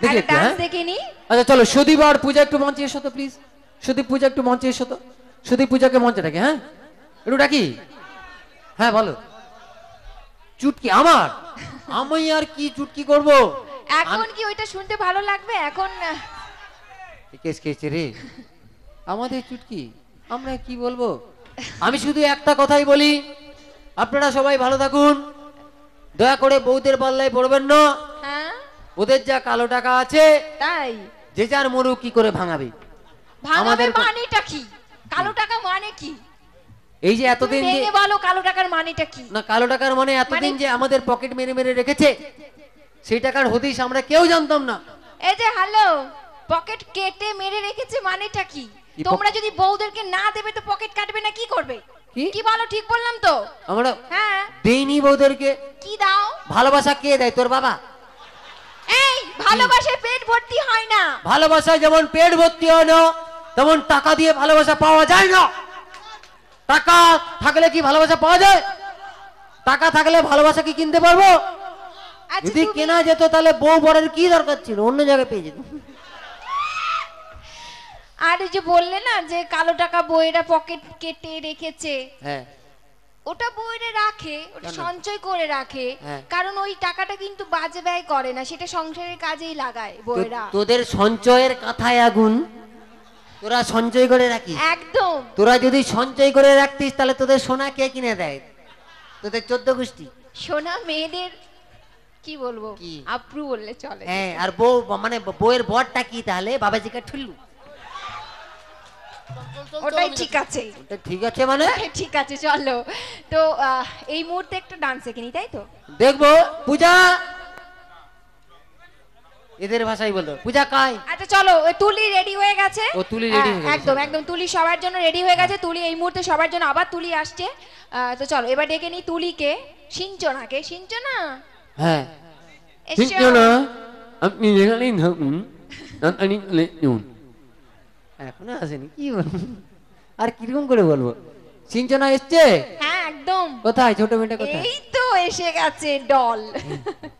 দেখি একটু, ডান্স হ্যাঁ? দেখে নি। আচ্ছা চলো, সুদীপ আর পূজা একটু মঞ্চে এসো তো প্লিজ। সুদীপ পূজা একটু মঞ্চে এসো তো। সুদীপ পূজাকে মঞ্চে ডাকি, হ্যাঁ একটু ডাকি। হ্যাঁ বলো। চুটকি আমার, আমি আর কি চুটকি করব এখন কি ওইটা শুনতে ভালো লাগবে এখন? কেস খেয়েছে রে আমাদের চুটকি, আমরা কি বলবো। আমি শুধু একটা কথাই বলি, আপনারা সবাই ভালো থাকুন, দয়া করে বউদের পাল্লায় পড়বেন না। হ্যাঁ ওদের যা কালো টাকা আছে তাই যে যার মরু কি করে ভাঙাবে। ভাঙাবে আমাদের মানেটা কি? কালো টাকা মানে কি? এই যে এতদিন যে ভেঙে বলো কালো টাকার মানেটা কি? না, কালো টাকার মানে এতদিন যে আমাদের পকেট মেরে মেরে রেখেছে, সেই টাকার হদিশ আমরা কেউ জানতাম না। এই যে হ্যালো, পকেট কেটে মেরে রেখেছে মানেটা কি? তোমরা যদি বউদেরকে না দেবে তো পকেট কাটবে না, কি করবে? কি বলো, ঠিক বললাম তো? আমরা হ্যাঁ দেইনি বউদেরকে। কি দাও? ভালোবাসা কে দেয়? তোর বাবা। এই ভালোবাসায় পেট ভর্তি হয় না। ভালোবাসা যেমন পেট ভর্তি হয় না, তেমন টাকা দিয়ে ভালোবাসা পাওয়া যায় না। টাকা থাকলে কি ভালোবাসা পাওয়া যায়? টাকা থাকলে ভালোবাসা কি কিনতে পারবো? আচ্ছা, যদি কেনা যেত তাহলে বউ বরের কি দরকার ছিল, অন্য জায়গায় পেয়ে যেত। আর এই যে বললে না যে কালো টাকা বউয়েরা পকেট কেটে রেখেছে, হ্যাঁ ওটা বউয়েরা রাখে, ওটা সঞ্চয় করে রাখে, হ্যাঁ। কারণ ওই টাকাটা কিন্তু বাজে ব্যয় করে না, সেটা সংসারের কাজেই লাগায় বউয়েরা। তোদের সঞ্চয়ের কথায় আগুন, তোরা সঞ্চয় করে রাখিস। একদম। তোরা যদি সঞ্চয় করে রাখতিস তাহলে তোদের সোনা কে কিনে দেয়? তোদের 14 গোষ্ঠী। সোনা মেয়েদের কি বলবো, কি? আপ্রু বললে চলে। হ্যাঁ, আর বউ মানে বউয়ের বরটা কি তাহলে? বাবাজিকে ঠুল্লু। ওটাই ঠিক আছে। ওটা ঠিক আছে মানে? ঠিক আছে চলো। তো এই মুহূর্তে একটা ডান্স দেখে নি, তাই তো? দেখবো। পূজা, এদের ভাষাই বলতো পূজা কায়। আচ্ছা চলো, ওই তুলি রেডি হয়ে গেছে। ও তুলি রেডি হয়ে গেছে। একদম একদম, তুলি সবার জন্য রেডি হয়ে গেছে। তুলি এই মুহূর্তে সবার জন্য, আবার তুলি আসছে। তো চলো এবার ডেকে নি তুলিকে, সিঞ্চনাকে। সিঞ্চনা, হ্যাঁ এসো। সিঞ্চনা, আপনি যেখানেই থাকুন আপনি নুন। এখনো আসেনি, কি বলবো আর কিরকম করে বলবো। সিঞ্চনা এসছে? হ্যাঁ একদম। কোথায় ছোট মেয়েটা কোথায়? এই তো এসে গেছে ডল।